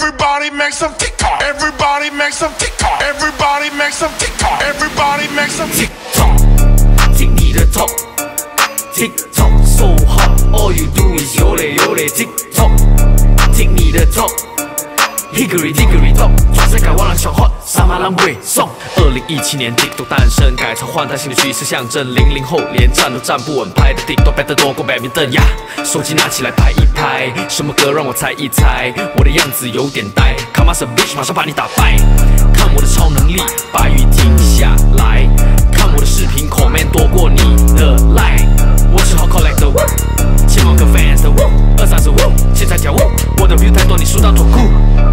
Everybody make some Tik Tok. Everybody make some Tik Tok. Everybody make some Tik Tok. Everybody make some Tik Tok. Tik你的 Tok, Tik Tok so hot. All you do is 有嘞 Tik Tok. Tik你的 Tok, Hickory Dickory Dock， 全世界我人上 hot， 啥嘛人袂爽。2017年 Tik Tok 诞生，改朝换代新的趋势象征。00后连站都站不稳，拍的 Tik Tok 拍得多过badminton呀。手机拿起来拍一拍，什么歌让我猜一猜？我的样子有点呆 ，Come on some bitch， 马上把你打败。看我的超能力，把雨停下来。看我的视频 comment 多过你的 like， 我是好 collect 的，1000万个 fans 的，230万，现在跳舞，我的 view 太多，你输到脱裤。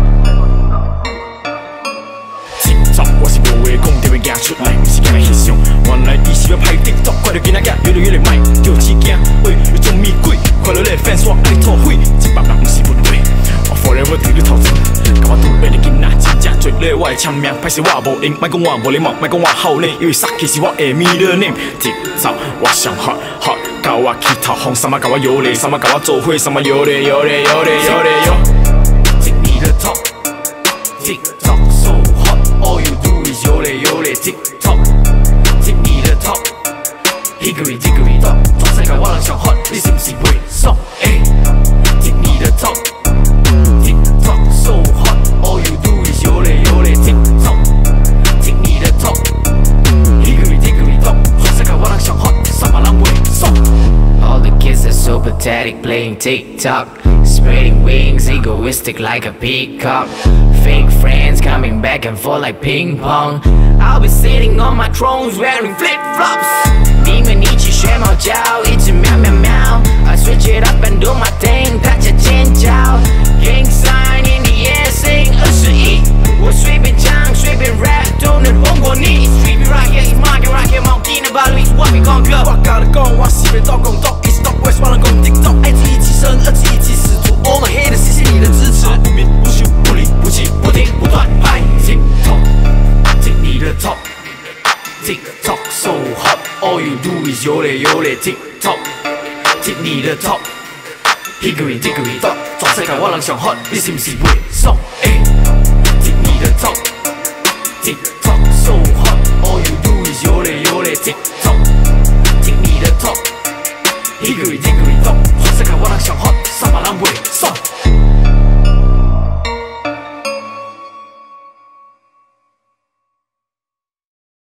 我是无话讲，就会行出来，不是假的翕相。原来伊是要拍 Tik Tok， 快点囡仔仔越来歹，叫起惊，喂，有种咪鬼，快乐的 fans 我爱你吐血，100人不是不对，我 forever 对你头前，甲我杜白的囡仔真正最累，我的签名，歹势我无用，莫讲我无礼貌，莫讲我好脸，因为杀气是我的 middle name。Tik Tok 我上 hot， 甲我起头风，啥嘛甲我摇嘞，啥嘛甲我做伙，啥嘛摇嘞。Tik你的 Tok，Tik Tok so hot。All you do is 有嘞 Tik Tok， Tik你的 Tok，Hickory Dickory Dock， 全世界我人上 hot， 你是不是袂爽？Tik你的 Tok，Tik Tok so hot，All you do is 有嘞 Tik Tok，Tik你的 Tok，Hickory Dickory Dock， 全世界我人上 hot， 啥嘛人袂爽？All the kids are so pathetic playing Tik Tok，spreading wings egoistic like a peacock。Fake friends coming back and forth like ping pong. I'll be sitting on my thrones wearing flip flops. 你们一起学猫叫，一直喵喵喵。I switch it up and do my thing， 大家尖叫。Gang sign in the air sing 21，我随便讲随便 rap 都能红过你。Street rocket market rocket 毛巾的把路我没空格。我搞的讲我西北到广东 East to West 我能攻 Tik Tok， 爱自一起生，二自一起死。To all my haters， 谢谢你的支持。不眠不休不离不弃。不停不断拍 Tik Tok，Tik你的 Tok，Tik Tok so hot，All you do is 有嘞 Tik Tok，Tik你的 Tok，Hickory Dickory Dock， 全世界我人上 hot， 你是不是袂爽？Tik你的 Tok，Tik Tok so hot，All you do is 有嘞 Tik Tok，Tik你的 Tok，Hickory Dickory Dock， 全世界我人上 hot， 啥嘛人袂爽？